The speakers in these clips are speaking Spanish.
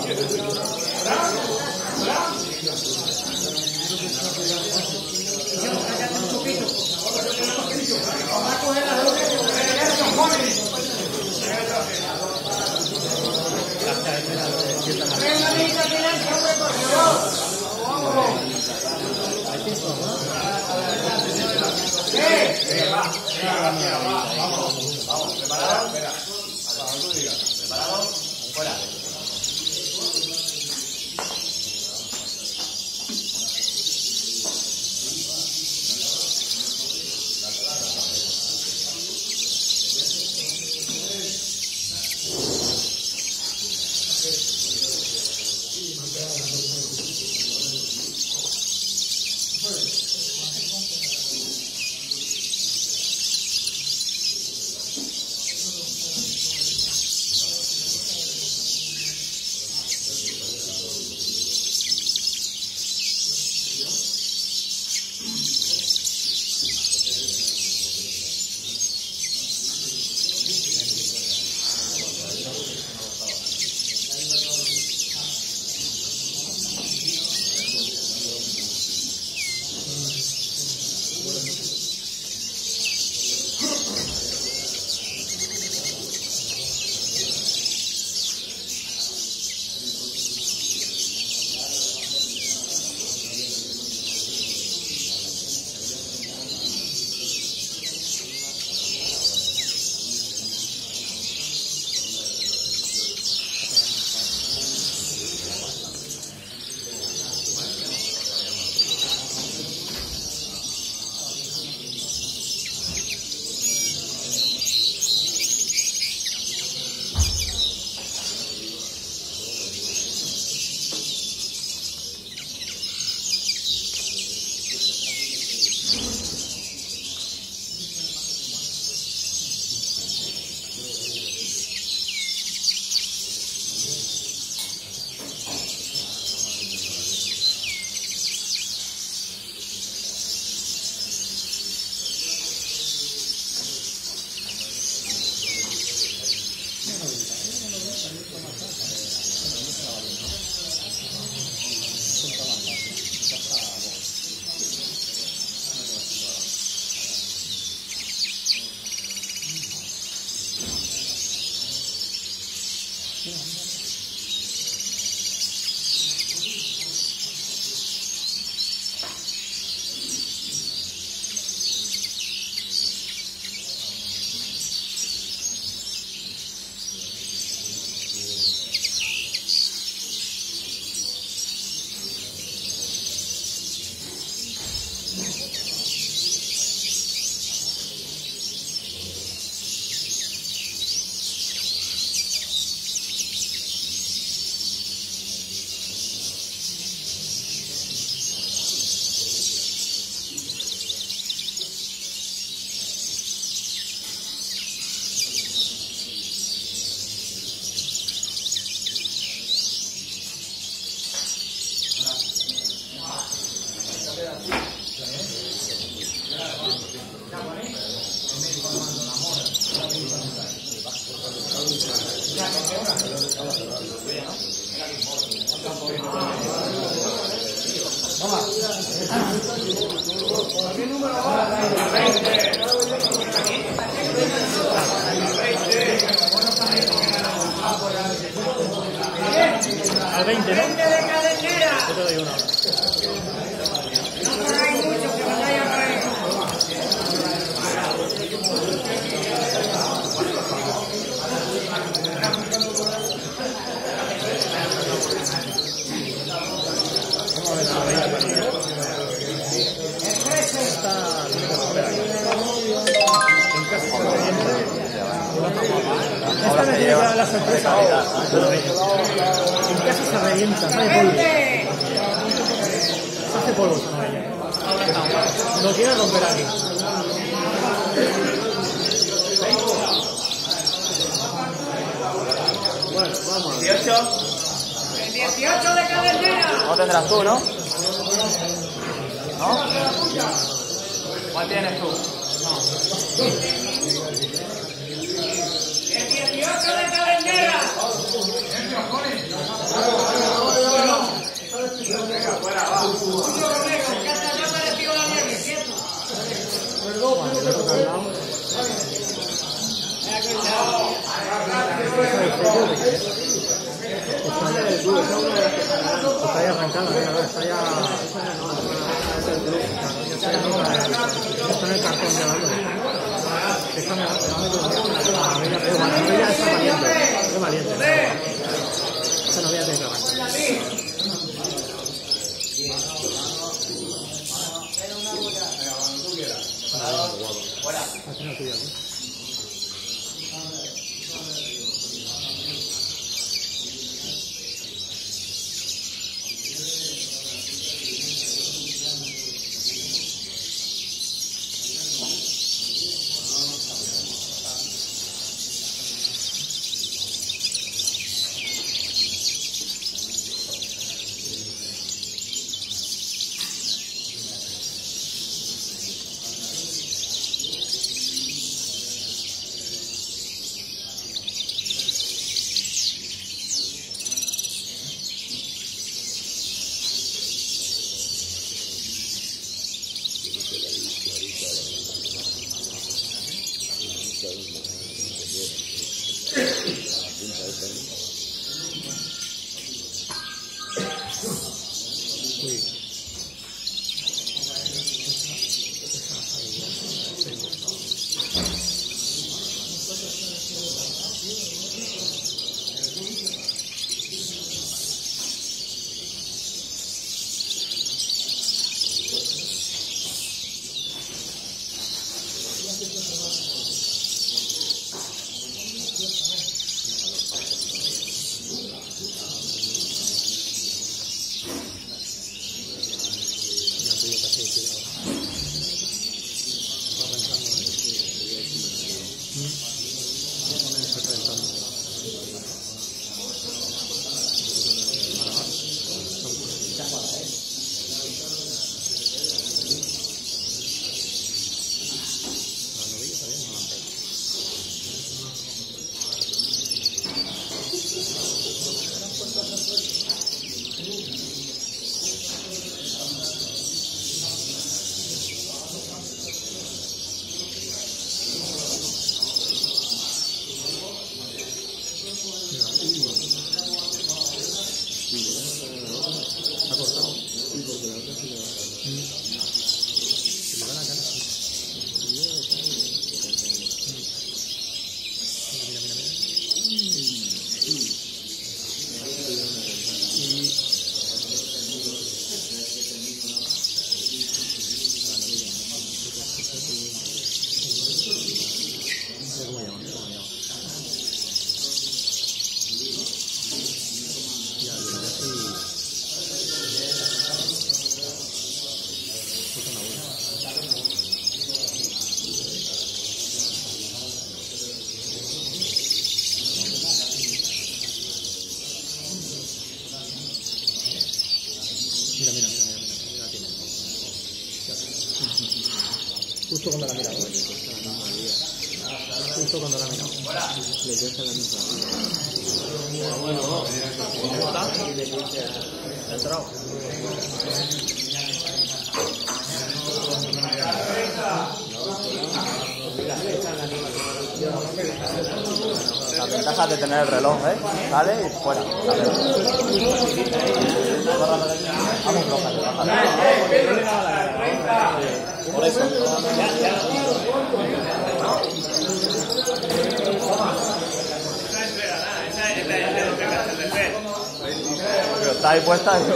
Vamos, preparado, espera. Cuando tú digas, preparado, fuera. ¿Qué número va? 20. Al 20, ¿no? 20 de cadernera. Yo te doy una hora. No corráis mucho, que vayáis a caer. Esta me tiene la sorpresa. En casa se revienta, sale polvo. Se hace polvo esta novella. No quiero romper aquí. Bueno, vamos. 18. 18 de cadernera. No tendrás tú, ¿no? ¿No? ¿Cuál tienes tú? El 18 de cadernera. Está ya arrancada, está ya... Está en el cartón ya dándole. Déjame, ella está valiente. Es valiente. Esta novia tiene que arrancar. Así no tuya, ¿no? Justo cuando la mira. Justo cuando la mira. Le deja la misma. Bueno, ¿cómo está? ¿Ha entrado? La ventaja de tener el reloj, ¿eh? Sale y fuera. Vamos, roja. Por eso. Pero está ahí puesta eso.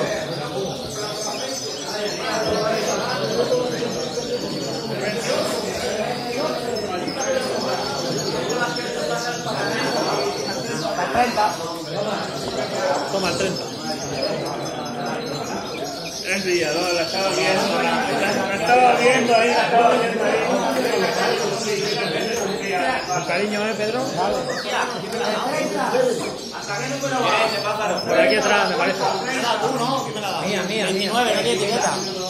Toma el 30. Es día, no, la estaba viendo. La estaba viendo ahí, Con cariño, Pedro. Por aquí atrás, me parece. Mía. 29, no tiene etiqueta.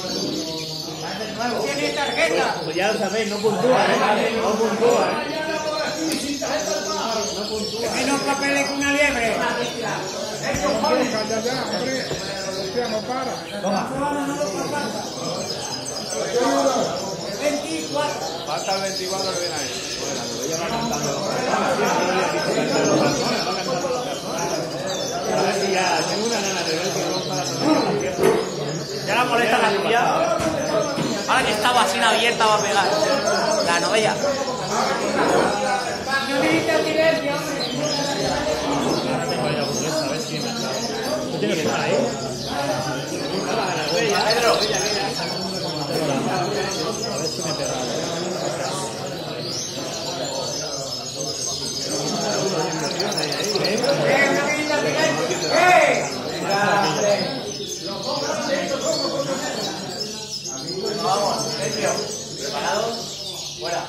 ¿Tiene tarjeta? Pues ya lo sabéis, no puntúa, ¿eh? No puntúa, ¿eh? Que no papeles con una liebre. No para. Falta el 24 que viene ahí. Ya, tengo una gana de ver que vamos para la Ya la molesta la tuya. Ahora que estaba así abierta va a pegar. La novella. No necesita silencio, hombre. Ahora tengo ahí la hamburguesa, a ver si me ha dado. ¿Tú tienes que estar ahí? Pedro. A ver si me he pegado. No necesita silencio. Vamos, Sergio. ¿Preparados? Fuera.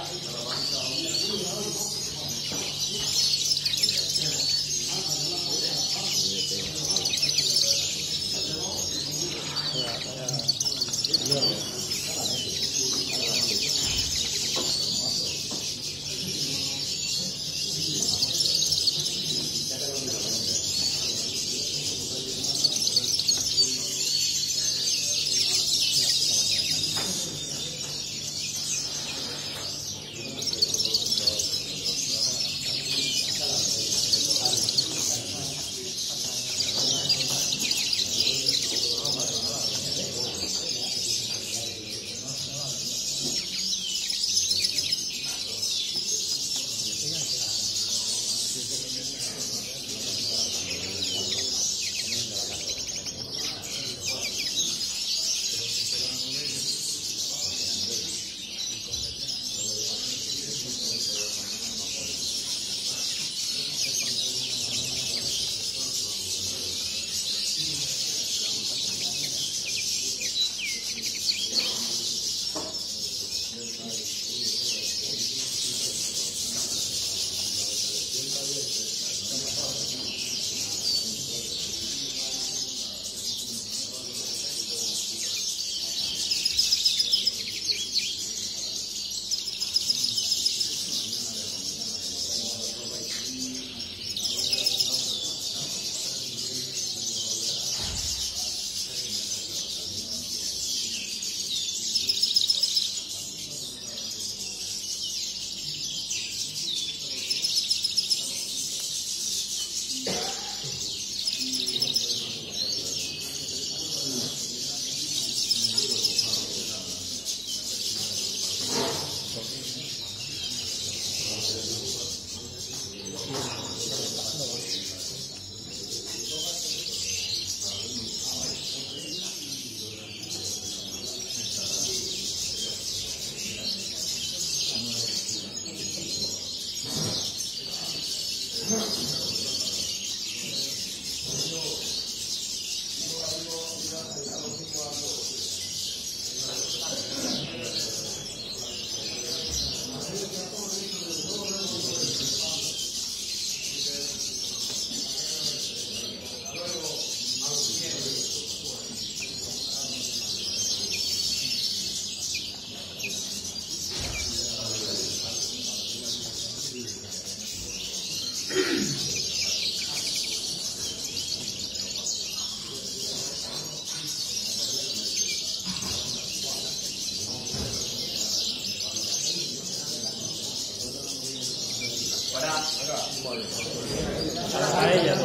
A ella.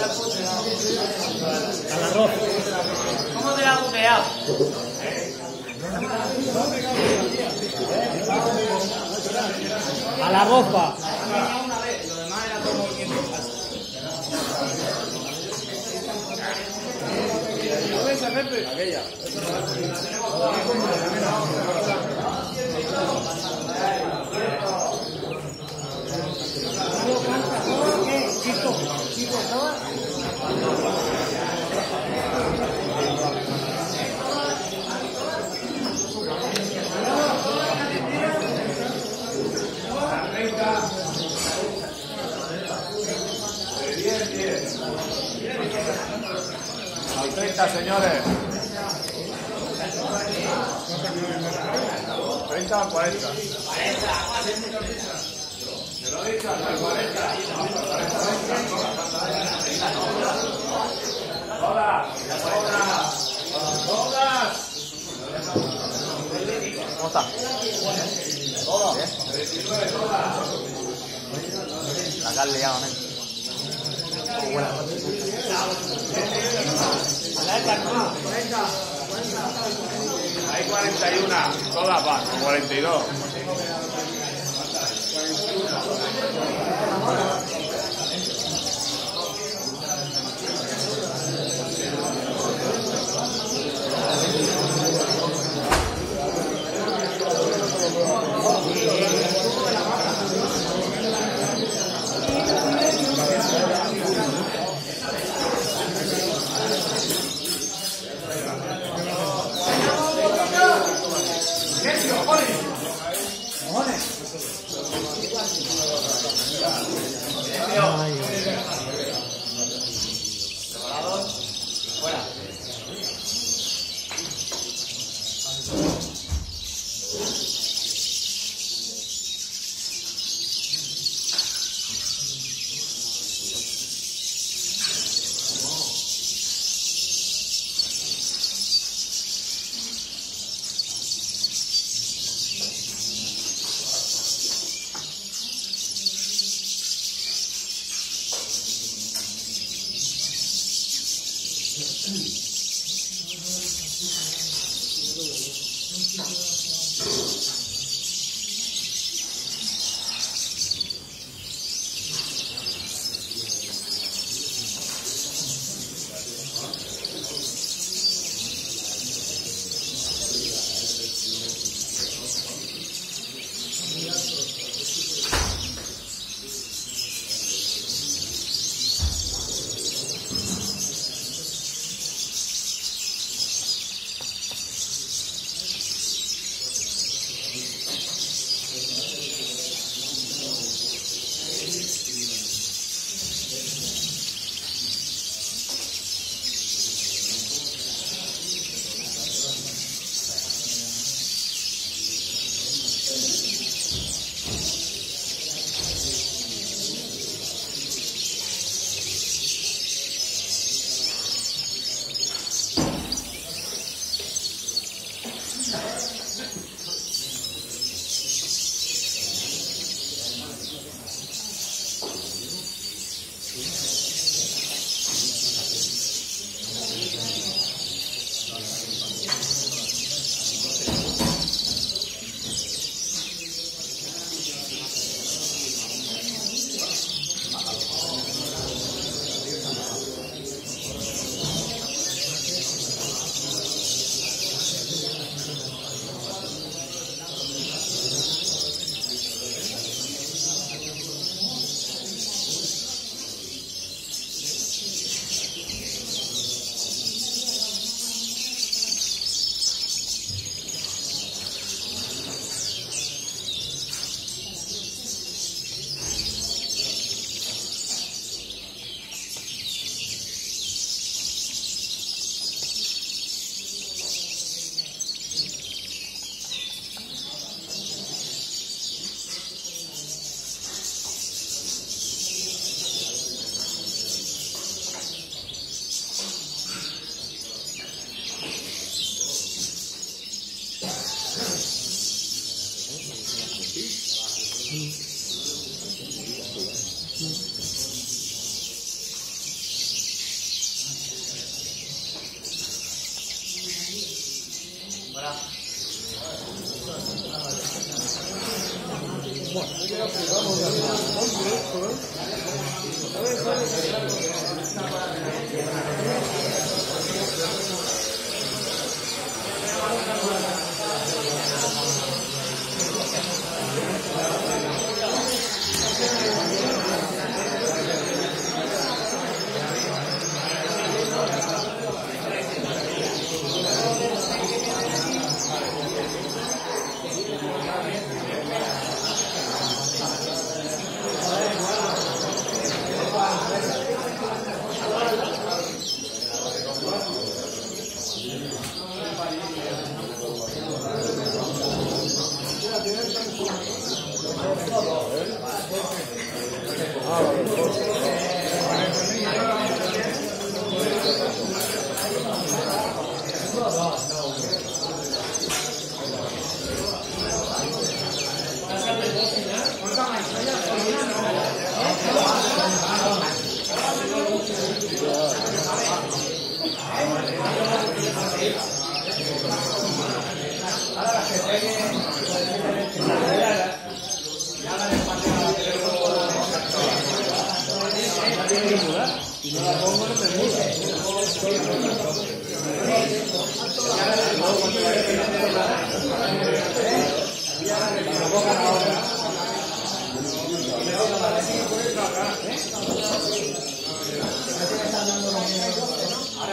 Al arroz. ¿Cómo te la has buqueado? A la ropa. Una vez, lo demás era todo movimiento. Aquella. Al 30, señores. 30 o 40. Se lo he dicho hasta el 40. Todas. ¿Cómo está? ¿Todo? ¿Bien? La que has liado, ¿no? Buenas noches. Hay 41, todas van, 42.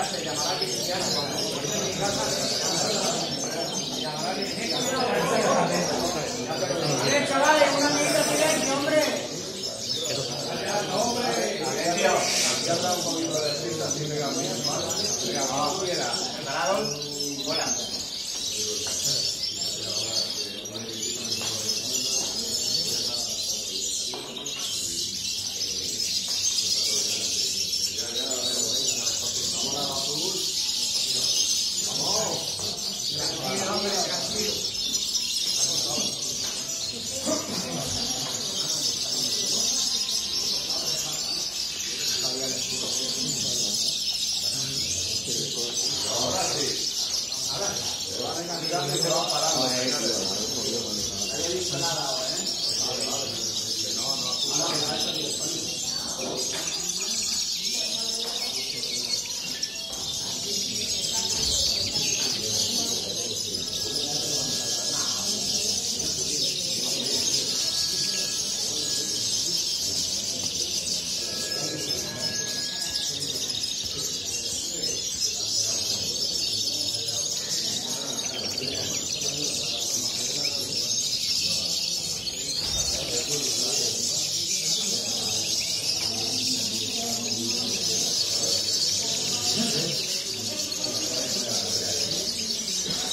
Chavales, una medida de silencio, hombre. ¿Preparados? Hola.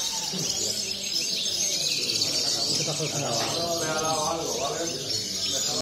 ¿Qué pasó?